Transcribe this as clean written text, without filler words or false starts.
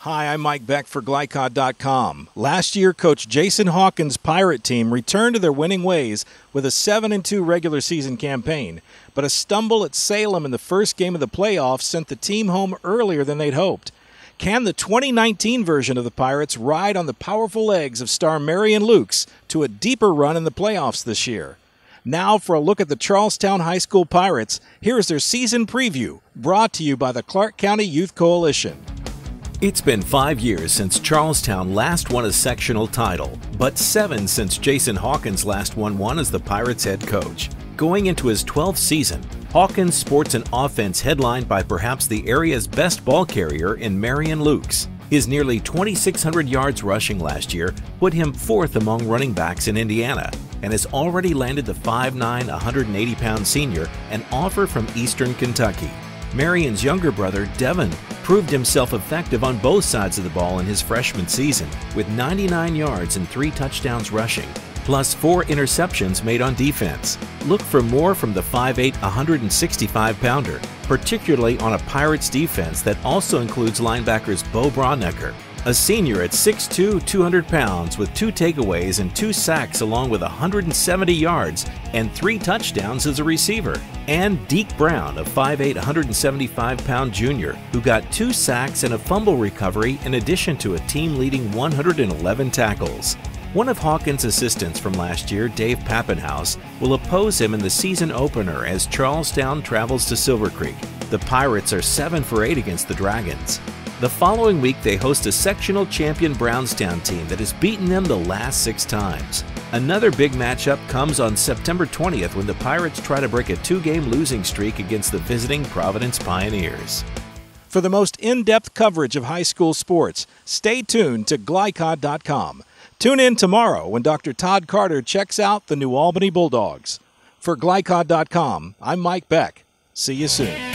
Hi, I'm Mike Beck for Glycod.com. Last year, Coach Jason Hawkins' Pirate team returned to their winning ways with a 7-2 regular season campaign, but a stumble at Salem in the first game of the playoffs sent the team home earlier than they'd hoped. Can the 2019 version of the Pirates ride on the powerful legs of star Marion Lukes to a deeper run in the playoffs this year? Now for a look at the Charlestown High School Pirates, here is their season preview, brought to you by the Clark County Youth Coalition. It's been 5 years since Charlestown last won a sectional title, but 7 since Jason Hawkins last won one as the Pirates head coach. Going into his 12th season, Hawkins sports an offense headlined by perhaps the area's best ball carrier in Marion Lukes. His nearly 2,600 yards rushing last year put him 4th among running backs in Indiana, and has already landed the 5'9", 180-pound senior an offer from Eastern Kentucky. Marion's younger brother, Devin, proved himself effective on both sides of the ball in his freshman season, with 99 yards and 3 touchdowns rushing, plus 4 interceptions made on defense. Look for more from the 5'8", 165-pounder, particularly on a Pirates defense that also includes linebackers Bo Bronnecker, a senior at 6'2", 200 pounds with 2 takeaways and 2 sacks along with 170 yards and 3 touchdowns as a receiver, and Deke Brown, a 5'8", 175-pound junior who got 2 sacks and a fumble recovery in addition to a team-leading 111 tackles. One of Hawkins' assistants from last year, Dave Pappenhaus, will oppose him in the season opener as Charlestown travels to Silver Creek. The Pirates are 7 for 8 against the Dragons. The following week, they host a sectional champion Brownstown team that has beaten them the last 6 times. Another big matchup comes on September 20th when the Pirates try to break a 2-game losing streak against the visiting Providence Pioneers. For the most in-depth coverage of high school sports, stay tuned to Glycod.com. Tune in tomorrow when Dr. Todd Carter checks out the New Albany Bulldogs. For Glycod.com, I'm Mike Beck. See you soon.